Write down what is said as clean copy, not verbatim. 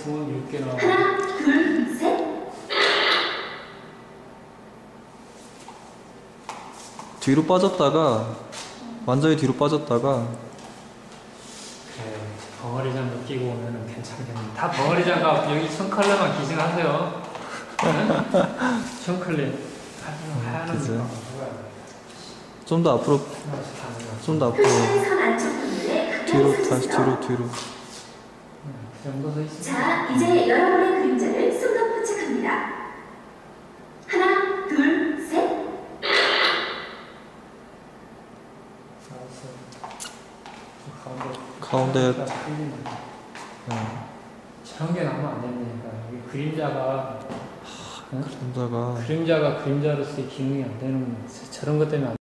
손 6개 나와. 하나, 둘, 셋. 뒤로 빠졌다가 완전히 뒤로 빠졌다가 그래, 벙어리 장갑 끼고 오면 괜찮겠네. 다 벙어리 장갑 여기 청컬레만 기증하세요. 청컬레 하는 그치. 거. 좀 더 앞으로 좀 더 앞으로 표시된 선 안쪽 부분에 뒤로 가까이 다시 서주세요. 뒤로 그 정도 서 있으면. 자, 이제 여러분의 그림자를 순간 포착합니다. 하나, 둘, 셋. 가운데 저런 게 나오면 안 됩니다. 이 그림자가 그림자가 그림자로서의 기능이 안 되는 저런 것 때문에 안